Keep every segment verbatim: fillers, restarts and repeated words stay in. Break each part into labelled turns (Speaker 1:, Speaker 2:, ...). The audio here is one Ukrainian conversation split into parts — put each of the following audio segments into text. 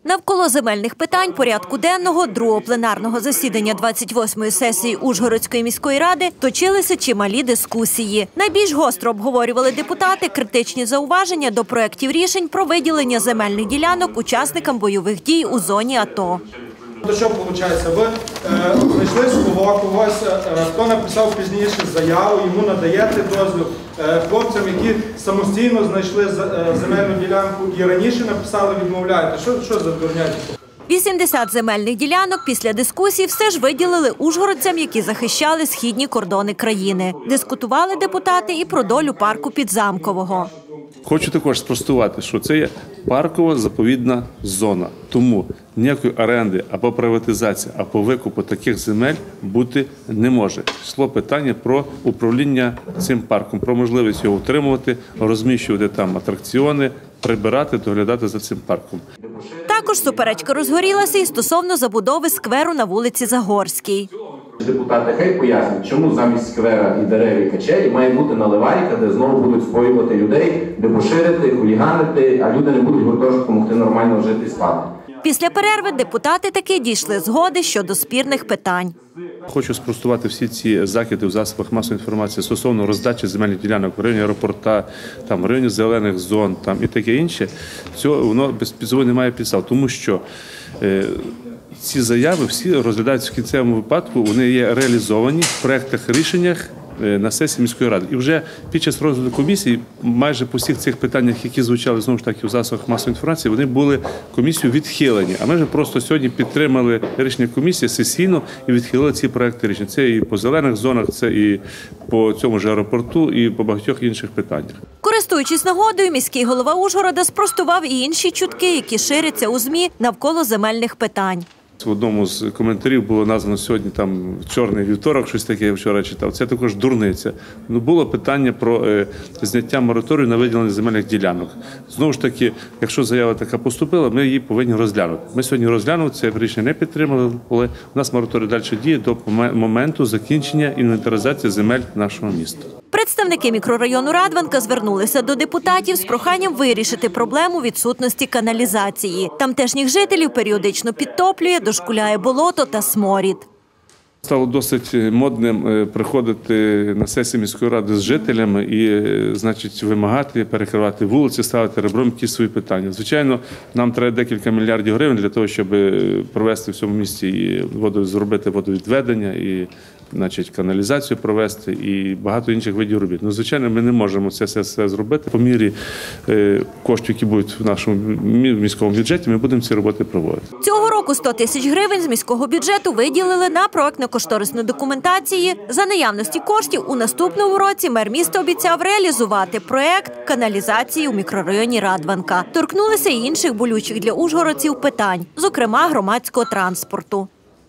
Speaker 1: Навколо земельних питань порядку денного другого пленарного засідання двадцять восьмої сесії Ужгородської міської ради точилися чималі дискусії. Найбільш гостро обговорювали депутати критичні зауваження до проєктів рішень про виділення земельних ділянок учасникам бойових дій у зоні АТО.
Speaker 2: То що виходить? Ви е, знайшли свого когось, е, хто написав пізніше заяву, йому надаєте дозвіл е, хлопцям, які самостійно знайшли е, земельну ділянку і раніше написали, відмовляєте. Що, що за дурня?
Speaker 1: вісімдесят земельних ділянок після дискусій все ж виділили ужгородцям, які захищали східні кордони країни. Дискутували депутати і про долю парку Підзамкового.
Speaker 3: Хочу також спростувати, що це є паркова заповідна зона. Тому ніякої оренди або приватизації, або викупу таких земель бути не може. Йшло питання про управління цим парком, про можливість його утримувати, розміщувати там атракціони, прибирати, доглядати за цим парком.
Speaker 1: Також суперечка розгорілася і стосовно забудови скверу на вулиці Загорській.
Speaker 4: Депутати хай пояснять, чому замість сквера і дерев і качелі має бути наливайка, де знову будуть споювати людей, дебоширити, хуліганити, а люди не будуть гуртожитку могти нормально жити і спати.
Speaker 1: Після перерви депутати таки дійшли згоди щодо спірних питань.
Speaker 3: Хочу спростувати всі ці закиди в засобах масової інформації стосовно роздачі земельних ділянок в районі аеропорта, там, в районі зелених зон там, і таке інше. Цього воно без цього немає підстав, тому що е, ці заяви всі розглядаються в кінцевому випадку, вони є реалізовані в проєктах, рішеннях на сесії міської ради. І вже під час розгляду комісії майже по всіх цих питаннях, які звучали знову ж таки в засобах масової інформації, вони були комісією відхилені. А ми вже просто сьогодні підтримали рішення комісії сесійно і відхилили ці проєкти рішень. Це і по зелених зонах, це і по цьому ж аеропорту, і по багатьох інших питаннях.
Speaker 1: Користуючись нагодою, міський голова Ужгорода спростував і інші чутки, які ширяться у ЗМІ навколо земельних питань.
Speaker 3: В одному з коментарів було названо сьогодні там «Чорний вівторок», щось таке я вчора читав. Це також дурниця. Ну, було питання про е, зняття мораторію на виділення земельних ділянок. Знову ж таки, якщо заява така поступила, ми її повинні розглянути. Ми сьогодні розглянули, це рішення не підтримали, але у нас мораторій далі діє до моменту закінчення інвентаризації земель нашого міста.
Speaker 1: Представники мікрорайону Радванка звернулися до депутатів з проханням вирішити проблему відсутності каналізації. Тамтешніх жителів періодично підтоплює, дошкуляє болото та сморід.
Speaker 3: Стало досить модним приходити на сесії міської ради з жителями і, значить, вимагати, перекривати вулиці, ставити ребром якісь свої питання. Звичайно, нам треба декілька мільярдів гривень для того, щоб провести в цьому місті і воду, зробити водовідведення, і, значить, каналізацію провести і багато інших видів робіт. Ну, звичайно, ми не можемо це все, все зробити. По мірі е, коштів, які будуть в нашому міському бюджеті, ми будемо ці роботи проводити.
Speaker 1: Цього року сто тисяч гривень з міського бюджету виділили на проектно-кошторисну документацію. За наявності коштів у наступному році мер міста обіцяв реалізувати проект каналізації у мікрорайоні Радванка. Торкнулися й інших болючих для ужгородців питань, зокрема громадського транспорту.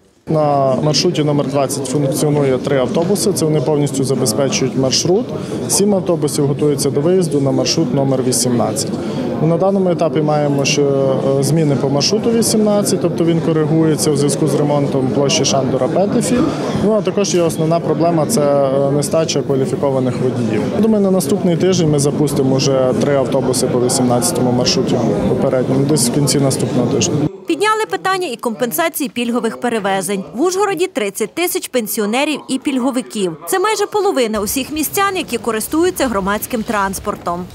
Speaker 5: На маршруті номер двадцять функціонує три автобуси, це вони повністю забезпечують маршрут. Сім автобусів готуються до виїзду на маршрут номер вісімнадцять. На даному етапі маємо ще зміни по маршруту вісімнадцять, тобто він коригується у зв'язку з ремонтом площі Шандора-Петефі. Ну, а також є основна проблема – це нестача кваліфікованих водіїв. Думаю, на наступний тиждень ми запустимо вже три автобуси по вісімнадцятому маршруті попередньому, десь в кінці наступного тижня.
Speaker 1: Підняли питання і компенсації пільгових перевезень. В Ужгороді тридцять тисяч пенсіонерів і пільговиків. Це майже половина усіх містян, які користуються громадським транспортом.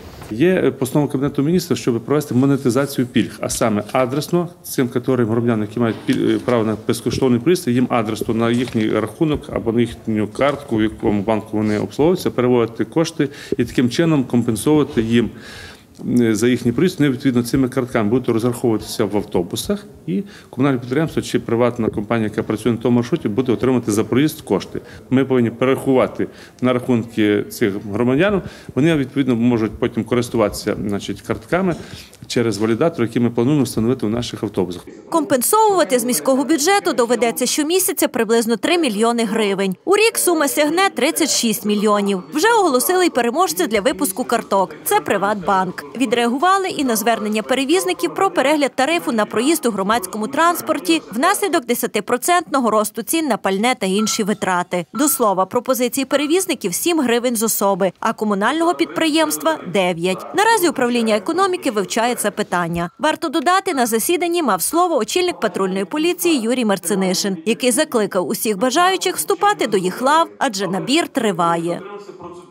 Speaker 3: Є постанова Кабінету міністрів, щоб провести монетизацію пільг, а саме адресно цим категоріям громадян, які мають право на безкоштовний проїзд, їм адресно на їхній рахунок або на їхню картку, в якому банку вони обслуговуються, переводити кошти і таким чином компенсувати їм за їхній проїзд. Вони, відповідно, цими картками будуть розраховуватися в автобусах, і комунальне підприємство чи приватна компанія, яка працює на тому маршруті, буде отримати за проїзд кошти. Ми повинні перерахувати на рахунки цих громадян. Вони, відповідно, можуть потім користуватися, значить, картками через валідатор, який ми плануємо встановити в наших автобусах.
Speaker 1: Компенсовувати з міського бюджету доведеться щомісяця приблизно три мільйони гривень. У рік сума сягне тридцять шість мільйонів. Вже оголосили й переможця для випуску карток – це Приватбанк. Відреагували і на звернення перевізників про перегляд тарифу на проїзд у громадському транспорті внаслідок десятипроцентного росту цін на пальне та інші витрати. До слова, пропозиції перевізників – сім гривень з особи, а комунального підприємства – дев'ять. Наразі управління економіки вивчає це питання. Варто додати, на засіданні мав слово очільник патрульної поліції Юрій Марцинишин, який закликав усіх бажаючих вступати до їх лав, адже набір триває.